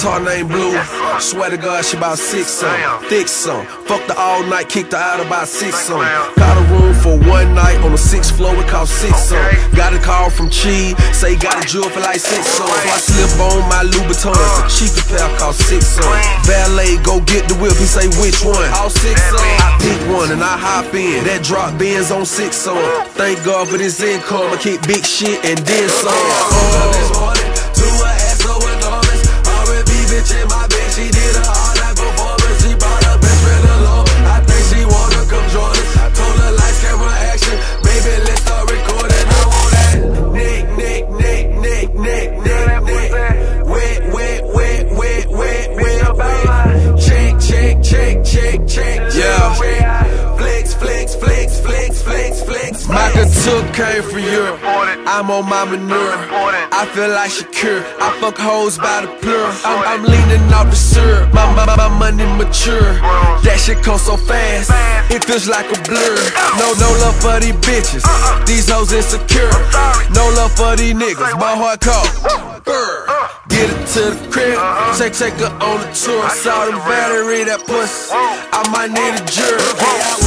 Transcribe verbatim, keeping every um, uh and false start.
sweetheart named Blue. Swear to God, she about six some, thick some. Fucked her all night, kicked her out about six some. Got a room for one night on the sixth floor, it cost six some. Got a call from Chi, say got a jewel for like six some. So I slip on my Louboutins, the cheapest pair cost six some. Valet, go get the whip, he say which one? All six some. I pick one and I hop in, that drop Benz on six some. Thank God for this income, I kick big shit and then some. Oh. To her ass over garments, R and B bitch in my bed, she did a all night performance. She brought her best friend along, I think she wanna come join us. Told her lights, camera, action, baby let's start recording. I want that nick, nick, nick, nick, nick, nick, nick. Wet, wet, wet, wet, wet, wet, wet. Check, check, check, check, check, yeah. Flex, flex, flex, flex, flex, flex. My couture came from Europe, I'm on my manure. I feel like Shakur, I fuck hoes by the plur. I'm, I'm leaning off the syrup, my, my, my money mature. That shit comes so fast, it feels like a blur. No, no love for these bitches, these hoes insecure. No love for these niggas, my heart caught. Get it to the crib, take, take her on the tour. Saw the battery, that pussy, I might need a jerk.